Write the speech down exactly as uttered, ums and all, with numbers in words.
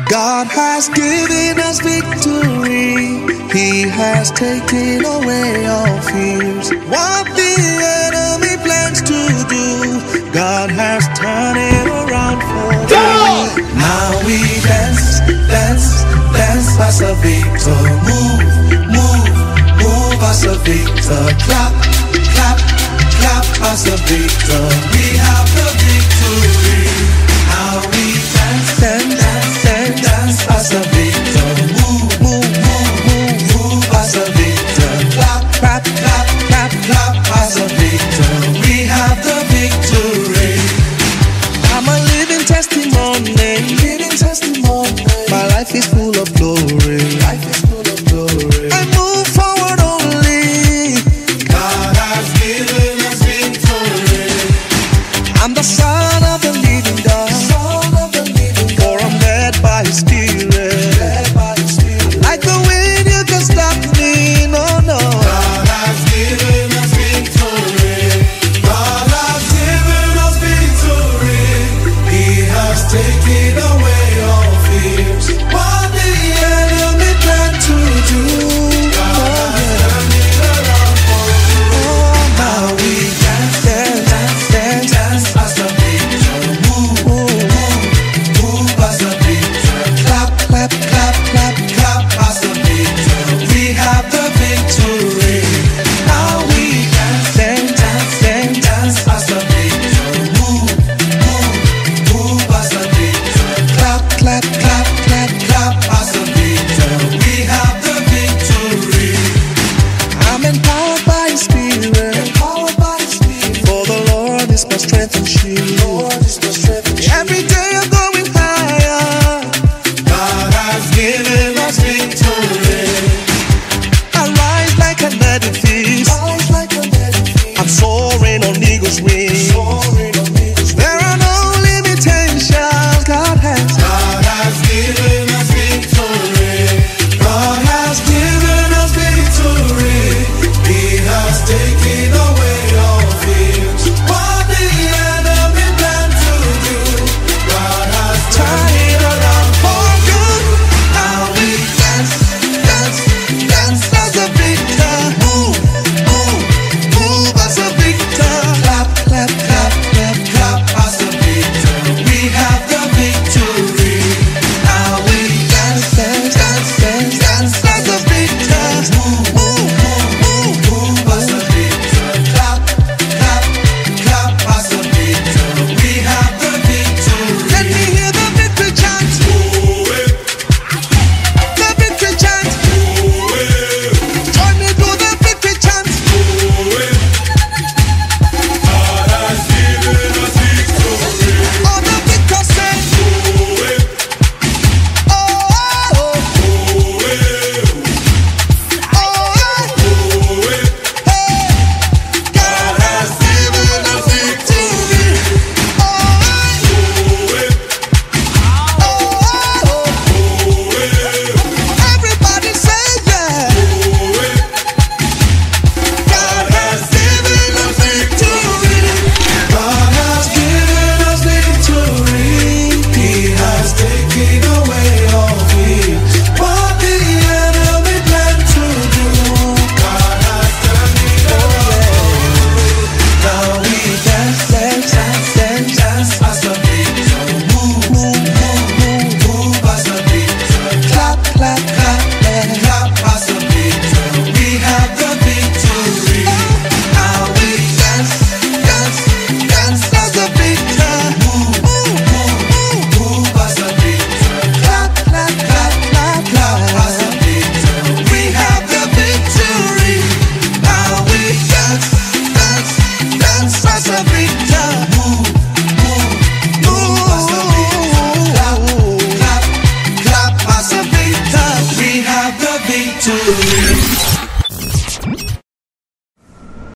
God has given us victory. He has taken away all fears. What the enemy plans to do, God has turned it around for me. Now we dance, dance, dance as a victor. Move, move, move as a victor. Clap, clap, clap as a victor. We have the victory. Now we dance, dance, dance, dance, dance as a victor. Move, move, move, move, move as a victor. Clap, clap, clap, clap, clap as a victor. We have the victory. I'm a living testimony, living testimony. My life is full of glory. Life is full of glory. I move forward only. God has given us victory. I'm the